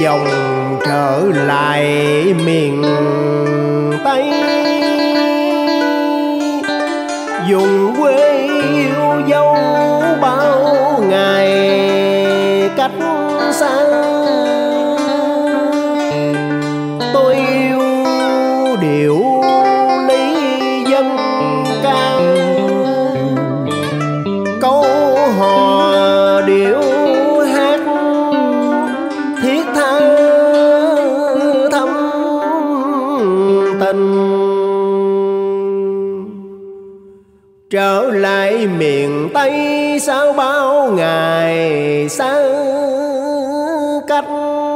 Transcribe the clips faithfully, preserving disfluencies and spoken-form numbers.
dòng trở lại miền Tây, vùng quê yêu dấu bao ngày cách xa. Tôi yêu điệu lý dân ca, câu hò điệu hát thiết tha thâm tình. Trở lại miền Tây sau bao ngày xa cách,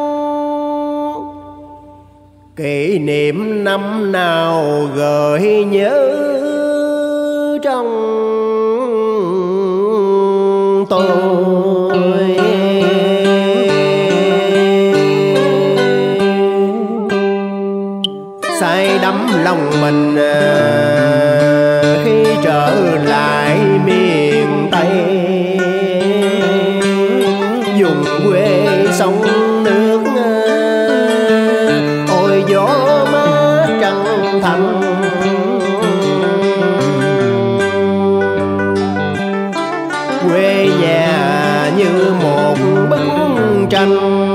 kỷ niệm năm nào gợi nhớ trong tôi. Say đắm lòng mình khi trở lại miền Tây, vùng quê sông nước ôi gió mát trăng thanh. Quê nhà như một bức tranh,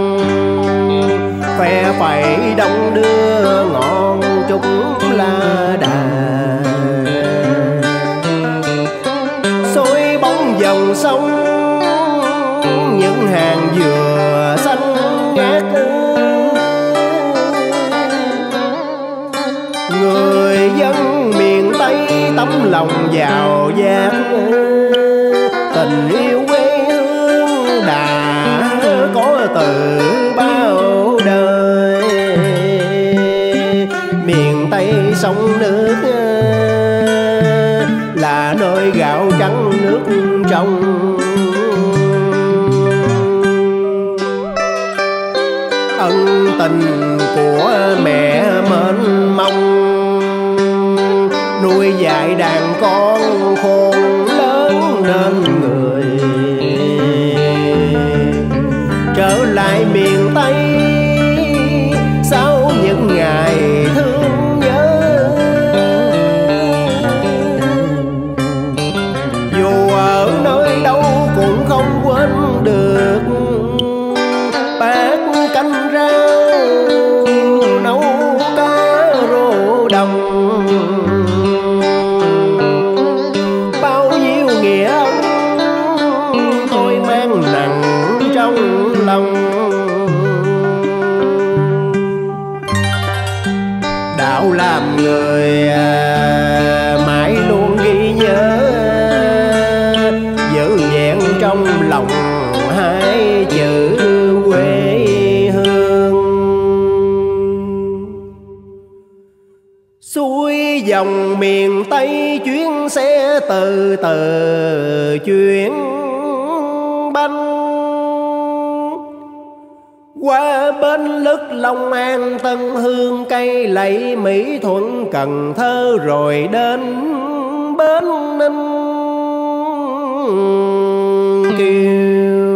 phe phẩy đông đưa ngọn trúc lá đà, xôi bóng dòng sông những hàng dừa xanh ngát. Người dân miền Tây tấm lòng giàu dạt, tình yêu quê hương đã có từ bao đời. Miền Tây sông nước là nơi gạo trắng nước trong, ân tình của mẹ mênh mông, nuôi dạy đàn con khôn lớn nên người. Trở lại miền Tây sau những ngày thương nhớ, dù ở nơi đâu cũng không quên được bát canh rau nấu cá rô đồng. Bao nhiêu nghĩa ân tôi mang nặng trong lòng, đạo làm người mãi luôn ghi nhớ, giữ vẹn trong lòng hai chữ quê hương. Xuôi dòng miền Tây chuyến xe từ từ chuyển bánh, qua bến lức Long An Tân Hương Cây Lậy Mỹ Thuận Cần Thơ, rồi đến bến Ninh Kiều.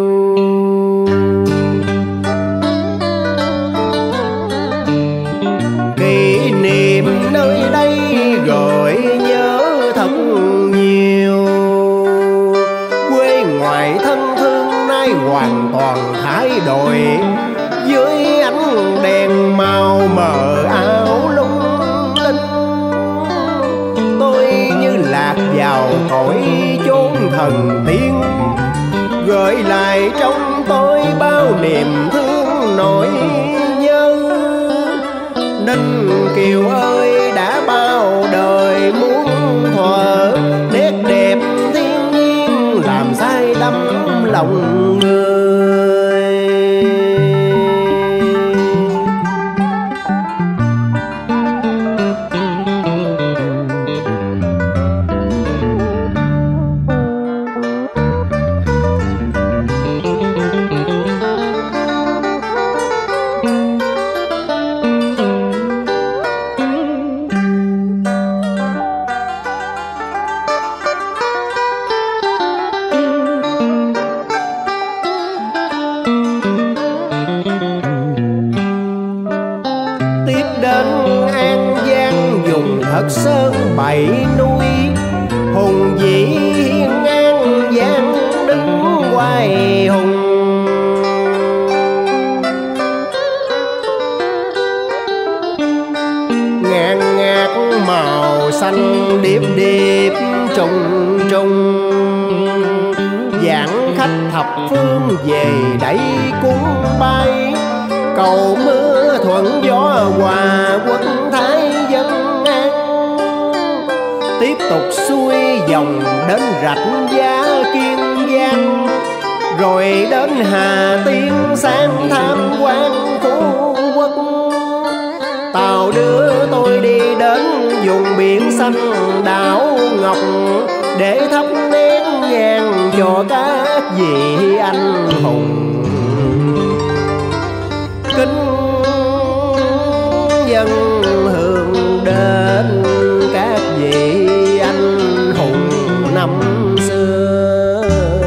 Kỷ niệm nơi đây gợi nhớ thật nhiều, quê ngoại thân thương nay hoàn toàn thay đổi. Dưới ánh đèn màu mờ áo lung linh, tôi như lạc vào cõi chốn thần tiên, gợi lại Thật sơn bảy núi hùng vĩ hiên ngang dáng đứng hoài hùng. Ngàn ngạt màu xanh điệp điệp trùng trùng, giảng khách thập phương về đây cung bay. Cầu mưa thuận gió hòa quốc thái dân an, tiếp tục xuôi dòng đến rạch Giá Kiên Giang, rồi đến Hà Tiên sang tham quan phú quốc. Tàu đưa tôi đi đến vùng biển xanh đảo Ngọc, để thắp nén nhang cho các vị anh hùng. Kính dân hương đến các vị anh hùng năm xưa.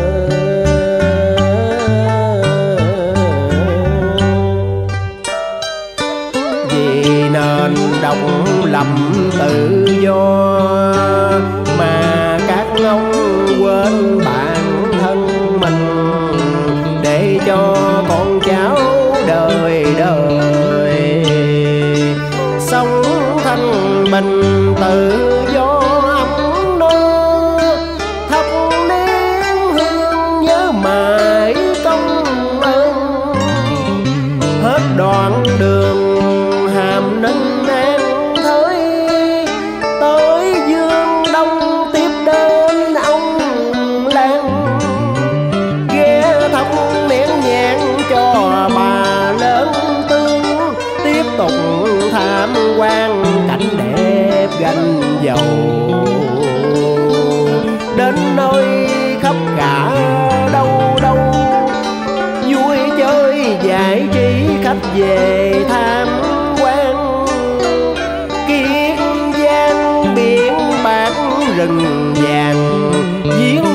Vì nền độc lập tự do mà các ông quên bản thân mình, để cho con cháu đời đời sống thanh bình tự do ấm no. Thắp nén hương nhớ mãi công ơn, hết đoạn đường Hàm Ninh An Thới, tới Dương Đông tiếp đến ông Lan. Ghé thắp nén nhang cho bà lớn tướng, tiếp tục tham quan cảnh đẹp gành dầu. Đến nơi khắp cả đâu đâu, vui chơi giải trí khách về tham quan. Kiên Giang biển bạc rừng vàng, viếng